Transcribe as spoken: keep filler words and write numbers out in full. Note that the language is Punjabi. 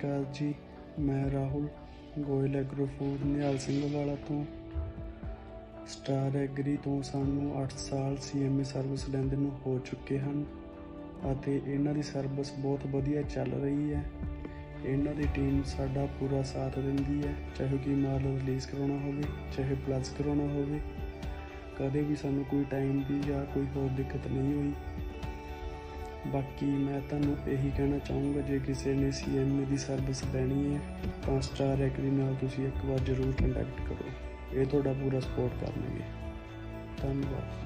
अकाल जी, मैं राहुल गोयल एग्रो फूड निहाल सिंह वाला तो स्टार एग्री तो सानू अठ साल सी एम ए सर्विस लैंदे नूं हो चुके हैं ਅਤੇ ਇਹਨਾਂ ਦੀ ਸਰਵਿਸ ਬਹੁਤ ਵਧੀਆ ਚੱਲ ਰਹੀ ਹੈ। ਇਹਨਾਂ ਦੀ ਟੀਮ ਸਾਡਾ ਪੂਰਾ ਸਾਥ ਦਿੰਦੀ ਹੈ, ਚਾਹੇ ਕਿ ਮਾਲ ਰਿਲੀਜ਼ ਕਰਾਉਣਾ ਹੋਵੇ, ਚਾਹੇ ਪਲੱਸ ਕਰਾਉਣਾ ਹੋਵੇ। ਕਦੇ ਵੀ ਸਾਨੂੰ ਕੋਈ ਟਾਈਮ ਦੀ ਜਾਂ ਕੋਈ ਹੋਰ ਦਿੱਕਤ ਨਹੀਂ ਹੋਈ। ਬਾਕੀ ਮੈਂ ਤੁਹਾਨੂੰ ਇਹੀ ਕਹਿਣਾ ਚਾਹੂੰਗਾ, ਜੇ ਕਿਸੇ ਨੇ ਸੀ ਐਮ ਏ ਦੀ ਸਰਵਿਸ ਲੈਣੀ ਹੈ ਤਾਂ ਸਟਾਰ ਐਗਰੀ ਨਾਲ ਤੁਸੀਂ ਇੱਕ ਵਾਰ ਜ਼ਰੂਰ ਕੰਟੈਕਟ ਕਰੋ। ਇਹ ਤੁਹਾਡਾ ਪੂਰਾ ਸਪੋਰਟ ਕਰਨਗੇ। ਧੰਨਵਾਦ।